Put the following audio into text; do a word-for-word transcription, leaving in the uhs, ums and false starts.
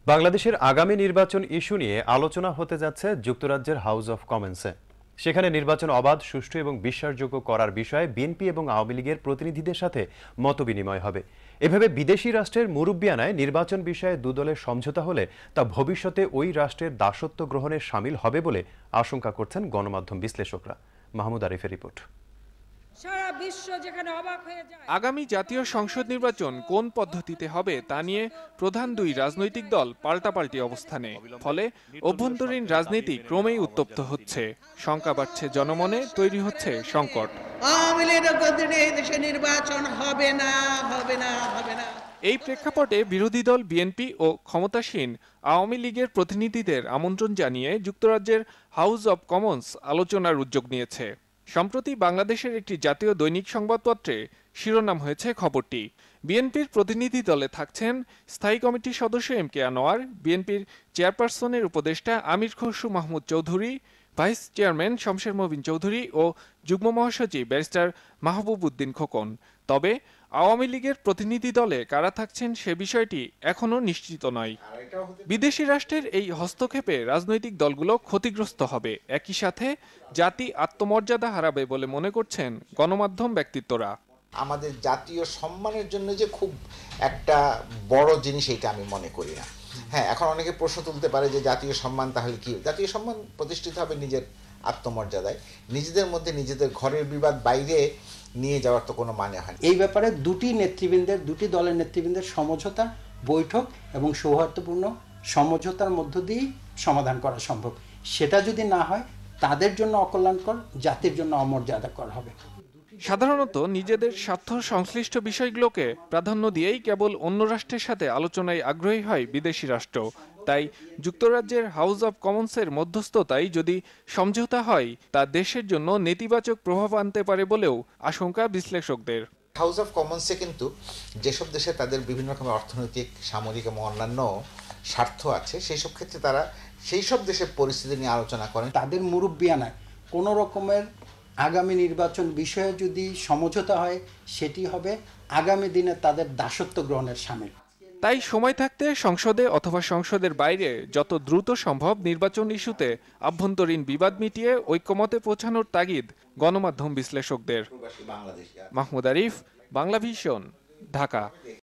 বাংলাদেশের আগামী নির্বাচন ইস্যু নিয়ে আলোচনা হতে যাচ্ছে যুক্তরাজ্যের হাউস অব কমেন্সে। সেখানে নির্বাচন অবাধ, সুষ্ঠু এবং বিশ্বাসযোগ্য করার বিষয়ে বিএনপি এবং আওয়ামী লীগের প্রতিনিধিদের সাথে মতবিনিময় হবে। এভাবে বিদেশি রাষ্ট্রের মুরব্বিয়ানায় নির্বাচন বিষয়ে দুদলের সমঝোতা হলে তা ভবিষ্যতে ওই রাষ্ট্রের দাসত্ব গ্রহণে শামিল হবে বলে আশঙ্কা করছেন গণমাধ্যম বিশ্লেষকরা। মাহমুদ আরিফের রিপোর্ট। সারা বিশ্ব যেখানে অবাক হয়ে যায়। আগামী জাতীয় সংসদ নির্বাচন কোন পদ্ধতিতে হবে তা নিয়ে প্রধান দুই রাজনৈতিক দল পাল্টাপাল্টি অবস্থানে। ফলে অভ্যন্তরীণ রাজনীতি ক্রমেই উত্তপ্ত হচ্ছে, শঙ্কা বাড়ছে জনমনে, তৈরি হচ্ছে সংকট। আওয়ামী লীগের দেশে নির্বাচন হবে না হবে না হবে না এই প্রেক্ষাপটে বিরোধী দল বিএনপি ও ক্ষমতাসীন আওয়ামী লীগের প্রতিনিধিদের আমন্ত্রণ জানিয়ে যুক্তরাজ্যের হাউস অব কমন্স আলোচনার উদ্যোগ নিয়েছে। সম্প্রতি বাংলাদেশের একটি জাতীয় দৈনিক সংবাদপত্রে শিরোনাম হয়েছে খবরটি। বিএনপির প্রতিনিধি দলে থাকছেন স্থায়ী কমিটির সদস্য এম কে আনোয়ার, বিএনপির চেয়ারপারসনের উপদেষ্টা আমির খসরু মাহমুদ চৌধুরী, ভাইস চেয়ারম্যান শমশের মবিন চৌধুরী ও যুগ্ম মহাসচিব ব্যারিস্টার মাহবুব উদ্দিন খোকন। তবে আওয়ামী লীগের প্রতিনিধি দলে কারা থাকছেন সে বিষয়টি এখনও নিশ্চিত নয়। বিদেশি রাষ্ট্রের এই হস্তক্ষেপে রাজনৈতিক দলগুলো ক্ষতিগ্রস্ত হবে, একই সাথে জাতি আত্মমর্যাদা হারাবে বলে মনে করছেন গণমাধ্যম ব্যক্তিত্বরা। আমাদের জাতীয় সম্মানের জন্য যে খুব একটা বড় জিনিস এটা আমি মনে করি না। হ্যাঁ, এখন অনেকে প্রশ্ন তুলতে পারে যে জাতীয় সম্মান তাহলে কি? জাতীয় সম্মান প্রতিষ্ঠিত হবে নিজের আত্মমর্যাদায়, নিজেদের মধ্যে নিজেদের ঘরের বিবাদ বাইরে নিয়ে যাওয়ার তো কোনো মানে হয় না। এই ব্যাপারে দুটি নেতৃবৃন্দের দুটি দলের নেতৃবৃন্দের সমঝোতা বৈঠক এবং সৌহার্দ্যপূর্ণ সমঝোতার মধ্য দিয়েই সমাধান করা সম্ভব। সেটা যদি না হয় তাদের জন্য অকল্যাণকর, জাতির জন্য অমর্যাদাকর হবে। সাধারণত নিজেদের স্বার্থ সংশ্লিষ্ট বিষয়গুলোকে প্রাধান্য দিয়েই কেবল অন্য রাষ্ট্রের সাথে আলোচনায় আগ্রহী হয় বিদেশি রাষ্ট্র। তাই যুক্তরাজ্যের হাউস অব কমন্সের মধ্যস্থতায় যদি সমঝোতা হয় তা দেশের জন্য নেতিবাচক প্রভাব আনতে পারে বলেও আশঙ্কা বিশ্লেষকদের। হাউস অব কমন্সে কিন্তু যেসব দেশে তাদের বিভিন্ন রকমের অর্থনৈতিক, সামরিক এবং অন্যান্য স্বার্থ আছে, সেই সব ক্ষেত্রে তারা সেই সব দেশের পরিস্থিতি নিয়ে আলোচনা করেন। তাদের মুরব্বিয়ানায় কোনো রকমের আগামী নির্বাচন বিষয়ে যদি সমঝোতা হয় সেটি হবে আগামী দিনে তাদের দাসত্ব গ্রহণের শামিল। তাই সময় থাকতে সংসদে অথবা সংসদের বাইরে যত দ্রুত সম্ভব নির্বাচন ইস্যুতে আভ্যন্তরীণ বিবাদ মিটিয়ে ঐক্যমতে পৌঁছানোর তাগিদ গণমাধ্যম বিশ্লেষকদের। মাহমুদ আরিফ, বাংলা ভিশন, ঢাকা।